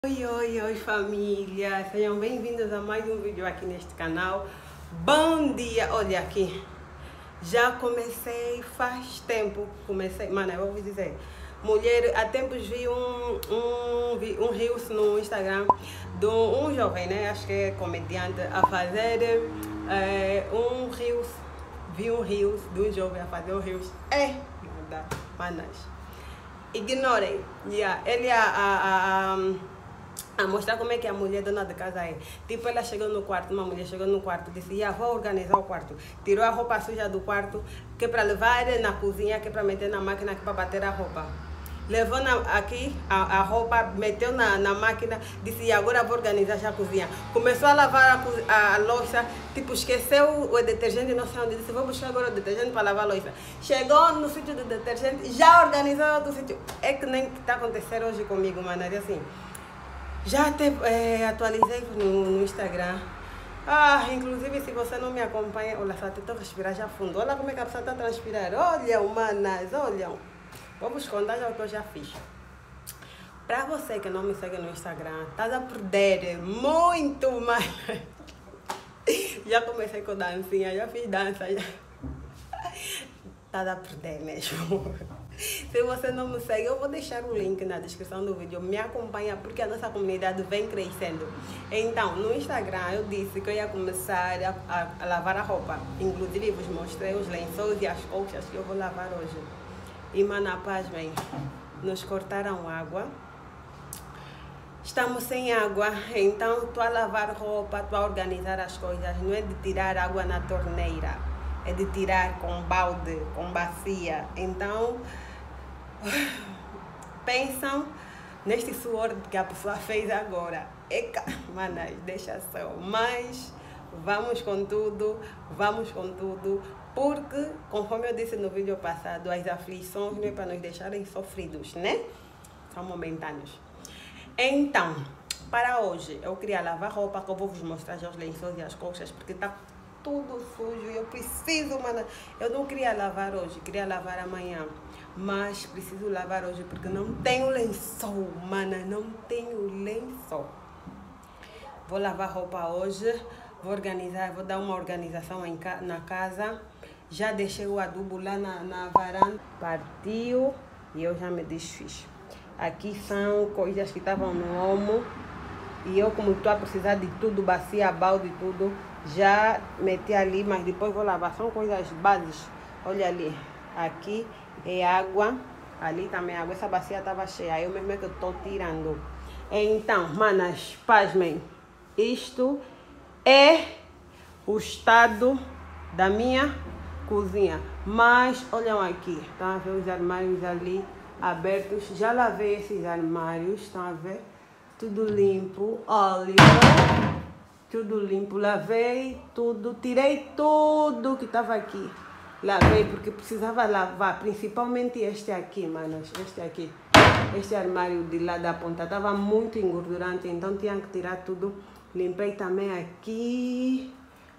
Oi família, sejam bem-vindos a mais um vídeo aqui neste canal. Bom dia, olha aqui, já comecei faz tempo, mano, eu vou vos dizer, mulher, há tempos vi um reels no Instagram de um jovem, né, acho que é comediante, a fazer vi um reels de um jovem a fazer um reels, nada, manas, ignorem, ele a mostrar como é que a mulher dona de casa é. Tipo, ela chegou no quarto, uma mulher chegou no quarto, disse, vou organizar o quarto. Tirou a roupa suja do quarto, que é para levar na cozinha, que é para meter na máquina, que é para bater a roupa. Levou aqui a roupa, meteu na máquina, disse, e agora vou organizar já a cozinha. Começou a lavar a louça, tipo, esqueceu o detergente, não sei onde, disse, vou buscar agora o detergente para lavar a louça. Chegou no sítio do detergente, já organizou outro sítio. É que nem está acontecendo hoje comigo, mano, é assim. Já até atualizei no Instagram. Inclusive, se você não me acompanha, olha só, estou a respirar já fundo. Olha como é que a pessoa está a transpirar. Olha, manas, olha. Vamos contar já o que eu já fiz. Para você que não me segue no Instagram, estás a perder muito mais. Já comecei com dancinha, já fiz dança. Estás a perder mesmo. Se você não me segue, eu vou deixar o link na descrição do vídeo. Me acompanha porque a nossa comunidade vem crescendo. Então, no Instagram eu disse que eu ia começar a lavar a roupa. Inclusive, vos mostrei os lençóis e as colchas que eu vou lavar hoje. E, mana, pasmem, nos cortaram água. Estamos sem água, então estou a lavar roupa, estou a organizar as coisas. Não é de tirar água na torneira, é de tirar com balde, com bacia. Então, pensam neste suor que a pessoa fez agora. Manas, deixa só. Mas vamos com tudo, porque, conforme eu disse no vídeo passado, as aflições não é para nos deixarem sofridos, né? São momentâneos. Então, para hoje, eu queria lavar roupa, que eu vou vos mostrar já os lençóis e as colchas, porque tá tudo sujo e eu preciso, mano. Eu não queria lavar hoje, queria lavar amanhã. Mas preciso lavar hoje porque não tenho lençol, mana, não tenho lençol. Vou lavar roupa hoje, vou organizar, vou dar uma organização na casa. Já deixei o adubo lá na varanda, partiu e eu já me desfiz. Aqui são coisas que estavam no omo e eu, como estou a precisar de tudo, bacia, balde, tudo, já meti ali, mas depois vou lavar. São coisas bases. Olha ali, aqui é água, ali também água. Essa bacia estava cheia, eu mesmo é que estou tirando. Então, manas, pasmem, isto é o estado da minha cozinha. Mas olham aqui, estão a ver os armários ali abertos. Já lavei esses armários, estão a ver? Tudo limpo, olha, tudo limpo. Lavei tudo, tirei tudo que estava aqui. Lavei porque precisava lavar, principalmente este aqui, manas, este aqui. Este armário de lá da ponta estava muito engordurante, então tinha que tirar tudo. Limpei também aqui,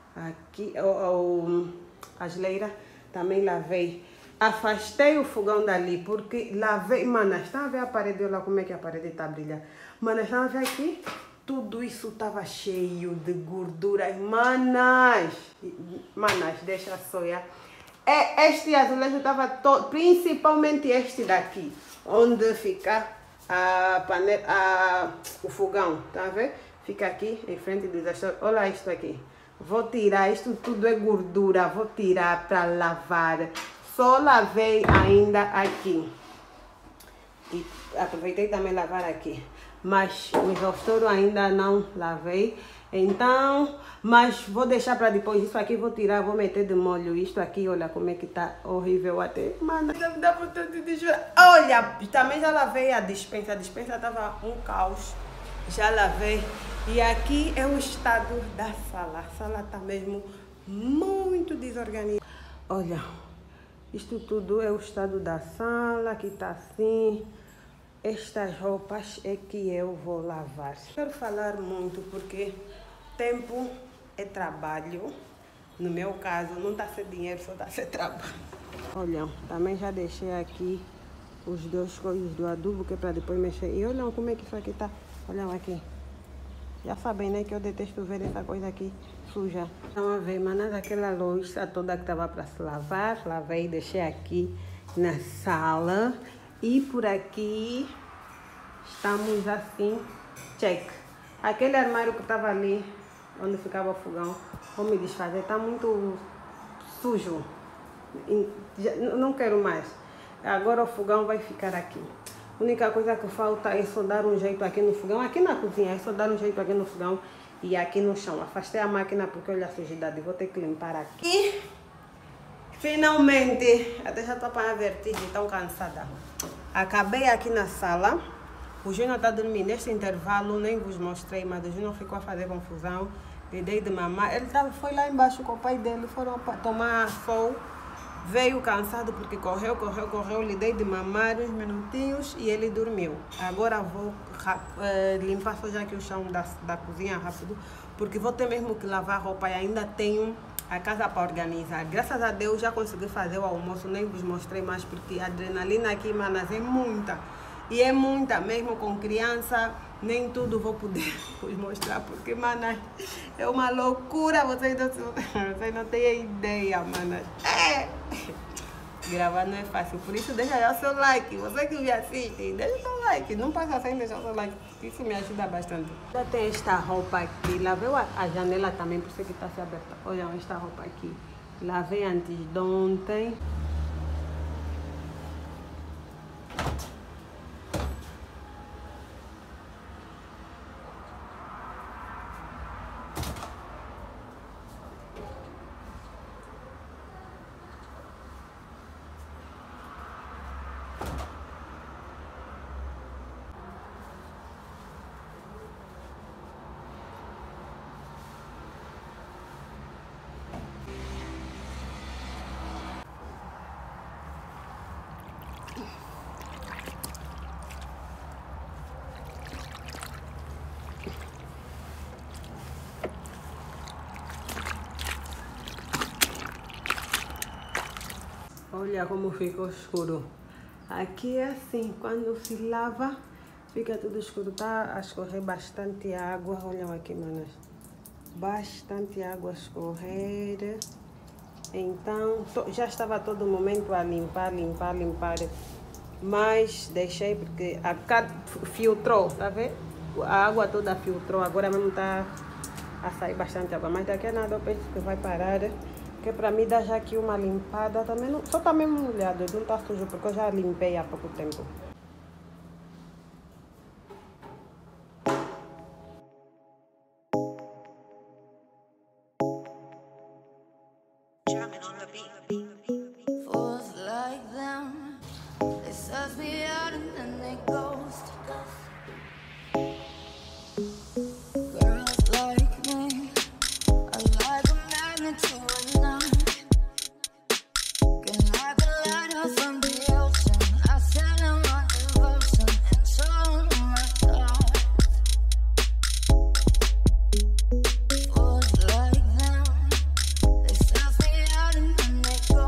a geleira, também lavei. Afastei o fogão dali porque lavei, manas, estão a ver a parede, olha como é que a parede está a brilhar. Manas, estão a ver aqui? Tudo isso estava cheio de gorduras, manas, deixa só, este azulejo estava todo, principalmente este daqui, onde fica a panela, o fogão, tá a ver? Fica aqui em frente do exaustor. Olha isto aqui. Vou tirar, isto tudo é gordura, vou tirar para lavar. Só lavei ainda aqui. E aproveitei também lavar aqui. Mas o exaustor ainda não lavei. Então, mas vou deixar para depois. Isso aqui vou tirar, vou meter de molho. Isto aqui, olha como é que tá horrível até. Mano, dá vontade de chorar. Olha, também já lavei a dispensa. A dispensa tava um caos. Já lavei. E aqui é o estado da sala. A sala tá mesmo muito desorganizada. Olha, isto tudo é o estado da sala, que tá assim. Estas roupas é que eu vou lavar. Quero falar muito porque tempo é trabalho. No meu caso, não está a ser dinheiro, só está a ser trabalho. Olha, também já deixei aqui os dois coisas do adubo, que é para depois mexer. E olha como é que isso aqui está Olha aqui. Já sabem, né, que eu detesto ver essa coisa aqui suja. Estão a ver, manas, aquela louça toda que estava para se lavar. Lavei e deixei aqui na sala. E por aqui estamos assim, check. Aquele armário que estava ali, onde ficava o fogão, vou me desfazer, está muito sujo. Não quero mais. Agora o fogão vai ficar aqui. A única coisa que falta é só dar um jeito aqui no fogão, aqui na cozinha, é só dar um jeito aqui no fogão e aqui no chão. Afastei a máquina porque olha a sujidade, vou ter que limpar aqui. E finalmente, até já estou para a vertigem, tão cansada. Acabei aqui na sala. O Júnior está dormindo neste intervalo, nem vos mostrei, mas o Júnior ficou a fazer confusão. Lhe dei de mamar. Ele foi lá embaixo com o pai dele, foram tomar sol. Veio cansado porque correu, lhe dei de mamar uns minutinhos e ele dormiu. Agora vou limpar só já aqui o chão da cozinha rápido, porque vou ter mesmo que lavar a roupa e ainda tenho a casa para organizar. Graças a Deus já consegui fazer o almoço, nem vos mostrei mais porque a adrenalina aqui, manas, é muita. E é muita, mesmo com criança, nem tudo vou poder vos mostrar, porque, manas, é uma loucura, vocês não têm ideia, manas. Gravar não é fácil, por isso deixa já o seu like. Você que me assiste, deixa o seu like, não passa sem deixar o seu like, isso me ajuda bastante. Já tem esta roupa aqui, lavei a janela também, por isso que está se aberta. Olha esta roupa aqui, lavei antes de ontem. Olha como ficou escuro. Aqui é assim, quando se lava, fica tudo escuro. Tá a escorrer bastante água. Olha aqui, manas. Bastante água a escorrer. Então, já estava todo momento a limpar. Mas deixei porque a filtrou, tá vendo? A água toda filtrou. Agora mesmo está a sair bastante água. Mas daqui a nada eu penso que vai parar. Porque para mim dá já aqui uma limpada também, não, só tá mesmo molhado, não tá sujo, porque eu já limpei há pouco tempo. Like them, they self me out and then they go.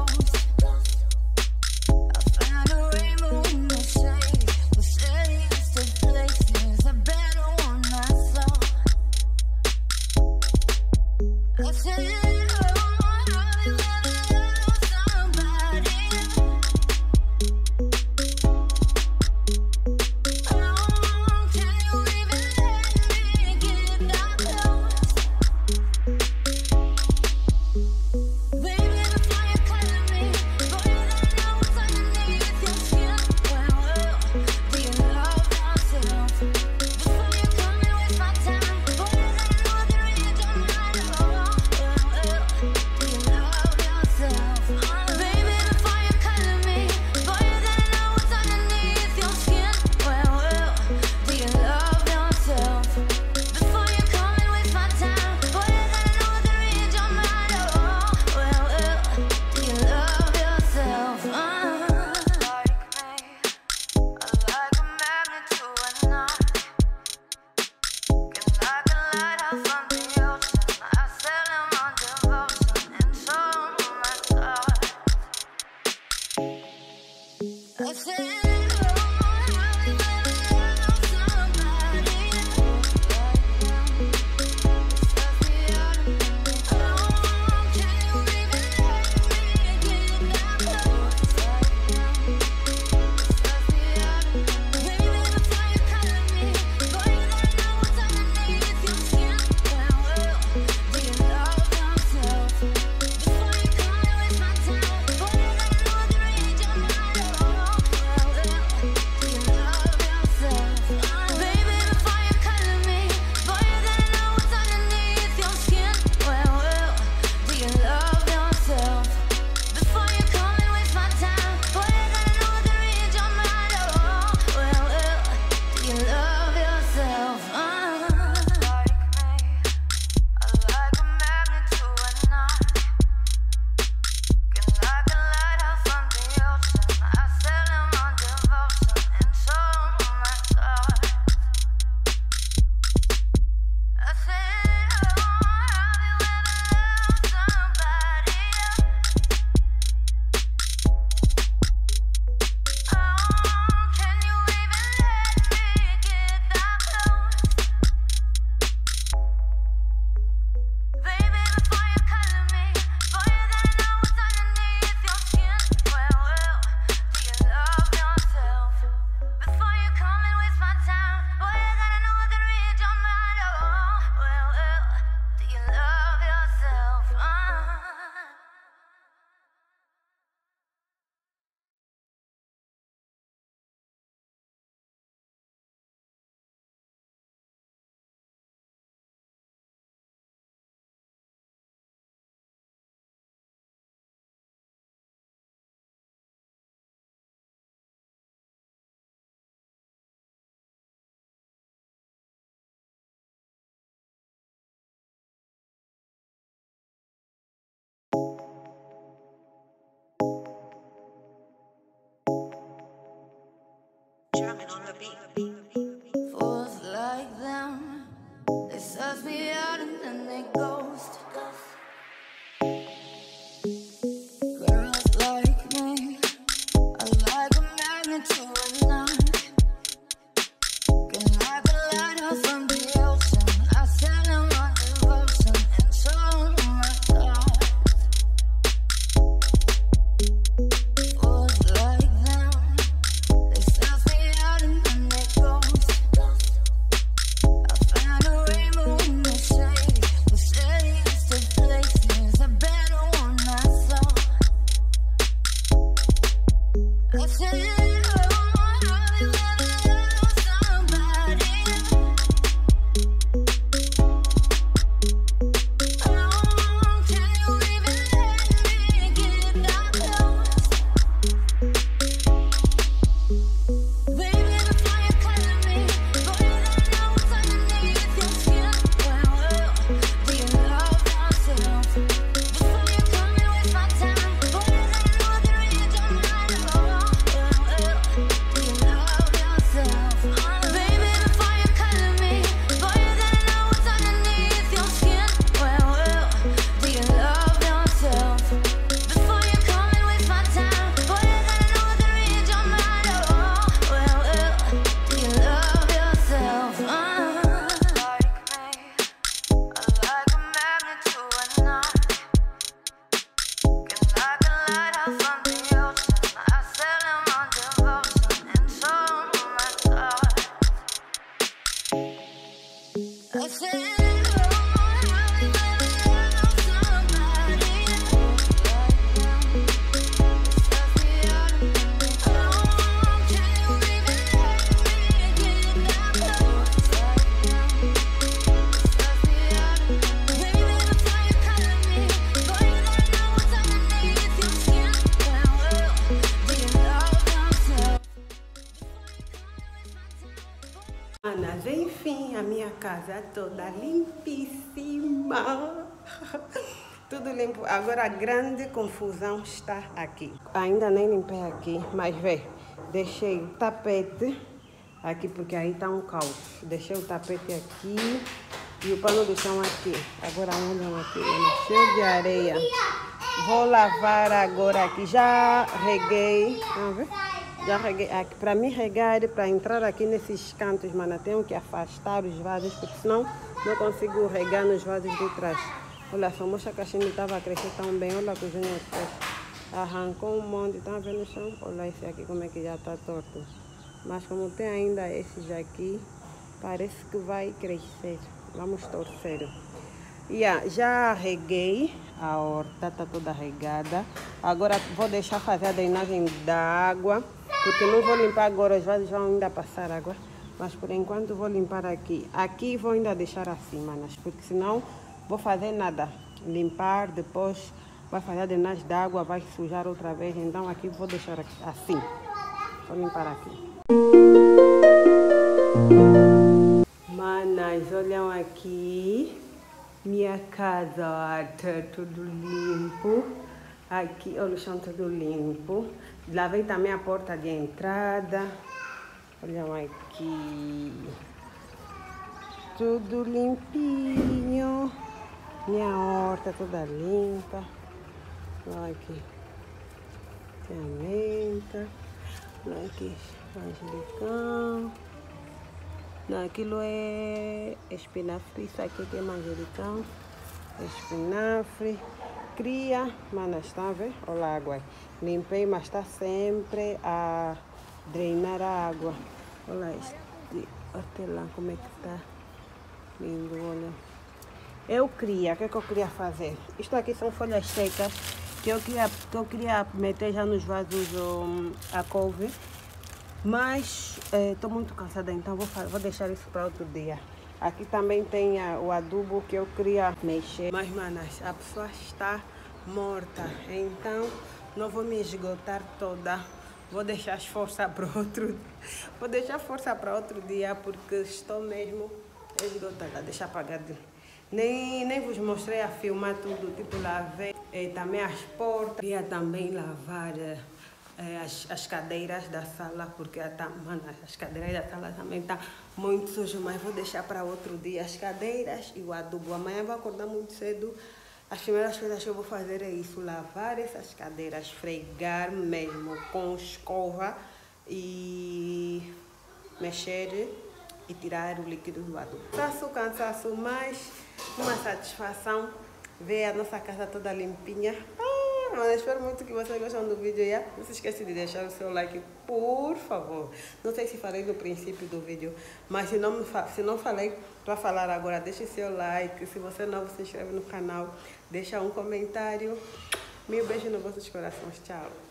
drumming on the beat. Fools like them, they suss me out and then they ghost. Girls like me are like a magnet to a knife. Can like a lighter from the ocean. I sell them on devotion and so my God. Fools like them, they suss me out and then they ghost. I found a rainbow in the shade. The shadiest of places, a better one I saw. I said, oh, I've never loved somebody. Oh, can you even let me get that close? Baby, the fire calling me. Boy, you don't know what's underneath your skin. Well, do you love yourself? Before you come and waste my time. Boy, you don't know the read your mind. Well, do you love yourself? Baby, the fire calling me. Boy, you don't know what's underneath your skin. Well, do you love yourself? Before you come and waste my time. Boy, you don't know the read your mind. Do you love yourself? Like me, like a magnet to a knife. Can like a lighthouse from the ocean. I sell them on devotion and so my God. I said, oh, I've never loved somebody like them. Suss me out and then they go. Oh, can you even let me get that close? Like them. Suss me out and then they go. Baby, the fire calling me. Boy, you don't know what's underneath your skin. Well, do you love yourself? Manas, enfim, a minha casa toda limpíssima. Tudo limpo. Agora a grande confusão está aqui. Ainda nem limpei aqui, mas vê, deixei o tapete aqui porque aí está um caos. Deixei o tapete aqui e o pano do chão aqui. Agora olham aqui, cheio de areia. Vou lavar agora aqui. Já reguei. Vamos ver? Já reguei aqui. Para me regar, para entrar aqui nesses cantos, mano, tenho que afastar os vasos, porque senão não consigo regar nos vasos de trás. Olha só, moça, a caixinha estava a crescer tão bem. Olha a cozinha fez. Arrancou um monte. Estão vendo no chão? Olha esse aqui como é que já está torto. Mas como tem ainda esses aqui, parece que vai crescer. Vamos torcer. Já reguei. A horta está toda regada. Agora vou deixar fazer a drenagem da água. Porque não vou limpar agora, os vasos vão ainda passar água. Mas por enquanto vou limpar aqui. Aqui vou ainda deixar assim, manas. Porque senão vou fazer nada. Limpar, depois vai fazer a drenagem da água, vai sujar outra vez. Então aqui vou deixar assim. Vou limpar aqui. Manas, olham aqui. Minha casa, ó, tá tudo limpo. Aqui, olha o chão tudo limpo. Lavei também a porta de entrada. Olham aqui. Tudo limpinho. Minha horta toda limpa. Olha aqui. Tem a menta. Olha aqui, manjericão. Não, aquilo é espinafre. Isso aqui é manjericão. Espinafre. Cria, manas, está a ver? Olha a água aí. Limpei, mas está sempre a drenar a água. Olha este hortelã, como é que está lindo, olha. O que é que eu queria fazer? Isto aqui são folhas secas que eu queria meter já nos vasos a couve. Mas estou muito cansada, então vou deixar isso para outro dia. Aqui também tem o adubo que eu queria mexer. Mas, manas, a pessoa está morta. Então, não vou me esgotar toda. Vou deixar as forças para outro. Vou deixar força para outro dia, porque estou mesmo esgotada. Deixa apagar. Nem vos mostrei a filmar tudo. Tipo, lavei também as portas. Queria também lavar as cadeiras da sala, porque mano, as cadeiras da sala também tá muito sujo, mas vou deixar para outro dia as cadeiras e o adubo. Amanhã vou acordar muito cedo. As primeiras coisas que eu vou fazer é isso, lavar essas cadeiras, esfregar mesmo com escova e mexer e tirar o líquido do adubo. Cansaço, mas uma satisfação ver a nossa casa toda limpinha. Mas eu espero muito que vocês gostem do vídeo. Não se esqueça de deixar o seu like, por favor. Não sei se falei no princípio do vídeo, mas se não falei, para falar agora, deixe seu like. Se você é novo, se inscreve no canal, deixa um comentário. Mil beijos nos vossos corações. Tchau.